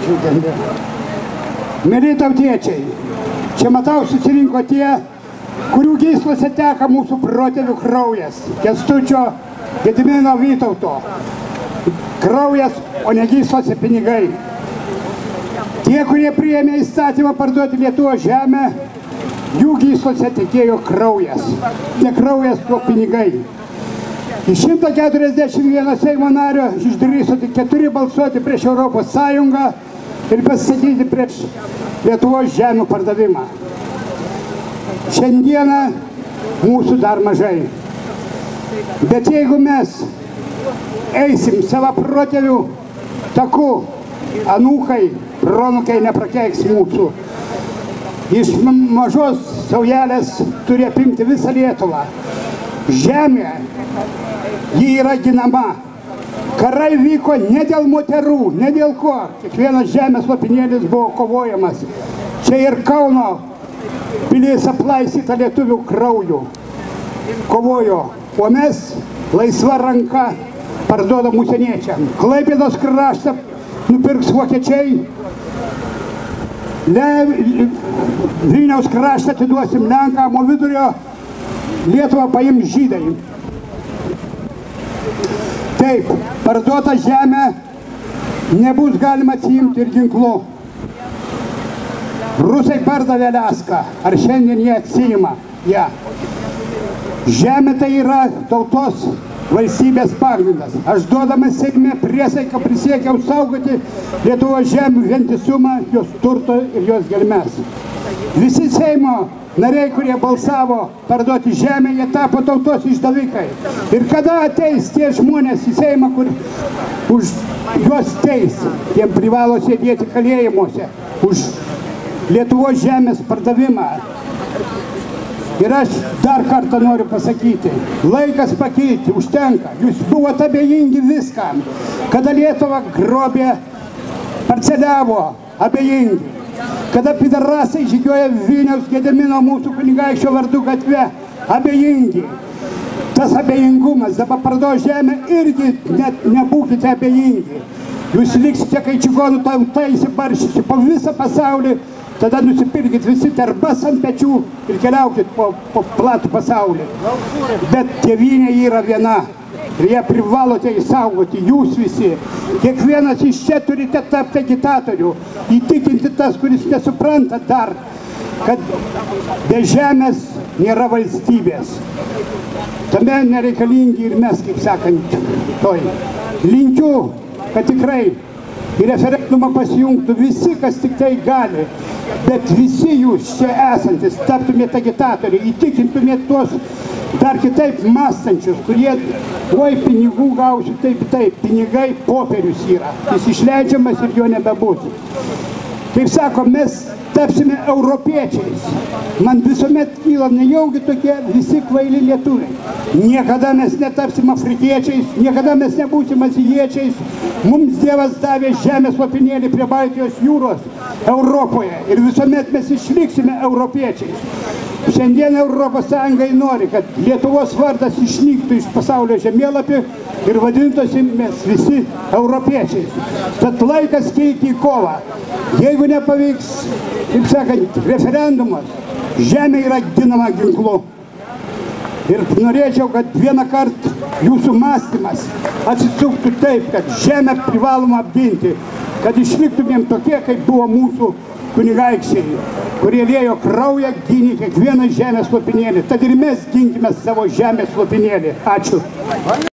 Mėly tautiečiai, čia matau susirinko tie, kurių gyslose teka mūsų protėvių kraujas. Kęstučio Gedimino Vytauto kraujas, o ne gyslose pinigai. Tie, kurie priėmė įstatymą parduoti Lietuvos žemę, jų gyslose tekėjo kraujas. Ne kraujas, o pinigai. Iš 141 Seimo nario išdrįso tik 4 balsuoti prieš Europos Sąjungą ir pasisakyti prieš Lietuvos žemių pardavimą. Šiandieną mūsų dar mažai. Bet jeigu mes eisim savo protėvių taku, anūkai, proanūkai neprakeiks mūsų. Iš mažos saujelės turi apimti visą Lietuvą. Žemė, ji yra ginama. Karai vyko ne dėl moterų, ne dėl ko. Kiekvienas žemės lopinėlis buvo kovojamas. Čia ir Kauno pilis aplaistyta lietuvių krauju kovojo. O mes laisva ranka parduodam užsieniečiam. Klaipėdos kraštą nupirks vokiečiai. Vilniaus kraštą atiduosim lenkam, o vidurio Lietuvą paims žydai. Taip, parduotą žemę nebus galima atsiimti ir ginklu. Rusai pardavė Aliaską, ar šiandien jie atsiima ją. Žemė tai yra tautos valstybės pagrindas. Aš duodamas Seime priesaiką prisiekiau saugoti Lietuvos žemių vientisumą, jos turto ir jos gelmes. Visi Seimo nariai, kurie balsavo parduoti žemę, jie tapo tautos išdavikai. Ir kada ateis tie žmonės į Seimą, kur už juos teis, jiem privalo sėdėti kalėjimuose už Lietuvos žemės pardavimą. Ir aš dar kartą noriu pasakyti, laikas pakilti, užtenka. Jūs buvote abejingi viskam. Kada Lietuvą grobė, parceliavo, abejingi. Kada pidarasai žygioja Vilniaus Gedimino mūsų kunigaikščio vardu gatve, abejingi. Tas abejingumas, dabar parduos žemę, irgi net nebūkite abejingi. Jūs liksite, kai čigonų tauta įsibaršysi po visą pasaulį, tada nusipirkit visi terbas ant pečių ir keliaukit po platų pasaulį. Bet tėvynė yra viena. Ir ją privalote įsaugoti, jūs visi. Kiekvienas iš čia turite tapti agitatorių, įtikinti tas, kuris nesupranta dar, kad be žemės nėra valstybės. Tame nereikalingi ir mes, kaip sakant, toj. Linkiu, kad tikrai į referendumą pasijungtų visi, kas tik tai gali. Bet visi jūs čia esantis taptumėte agitatoriai, įtikintumėte tuos dar kitaip mąstančius, kurie, oi, pinigų gausiu, taip, pinigai popierius yra. Jis išleidžiamas ir jo nebebus. Kaip sako, mes tapsime europiečiais. Man visuomet kyla, nejaugi tokie visi kvaili lietuviai. Niekada mes netapsim afrikiečiais, niekada mes nebūsim azijiečiais. Mums Dievas davė žemės lopinėlį prie Baltijos jūros Europoje ir visuomet mes išliksime europiečiais. Šiandien Europos Sąjungai nori, kad Lietuvos vardas išnyktų iš pasaulio žemėlapių ir vadintųsi mes visi europiečiais. Tad laikas kilti į kovą. Jeigu nepavyks, kaip sakant, referendumas, žemė yra ginama ginklu. Ir norėčiau, kad vieną kartą jūsų mąstymas atsisuktų taip, kad žemę privaloma apginti, kad išliktumėm tokie, kaip buvo mūsų kunigaikščiai, kurie liejo kraują, gynė kiekvieną žemės lopinėlį. Tad ir mes ginkime savo žemės lopinėlį. Ačiū.